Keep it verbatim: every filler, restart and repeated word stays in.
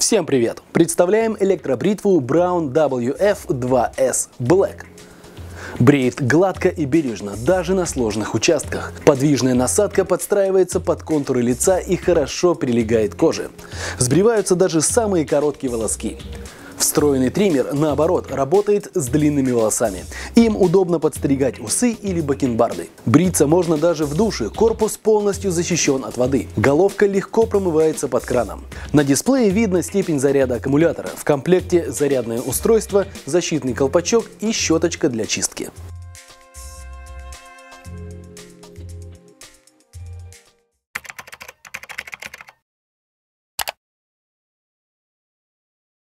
Всем привет! Представляем электробритву Braun дабл ю эф два эс Black. Бреет гладко и бережно, даже на сложных участках. Подвижная насадка подстраивается под контуры лица и хорошо прилегает к коже. Сбриваются даже самые короткие волоски. Встроенный триммер, наоборот, работает с длинными волосами. Им удобно подстригать усы или бакенбарды. Бриться можно даже в душе, корпус полностью защищен от воды. Головка легко промывается под краном. На дисплее видно степень заряда аккумулятора. В комплекте зарядное устройство, защитный колпачок и щеточка для чистки.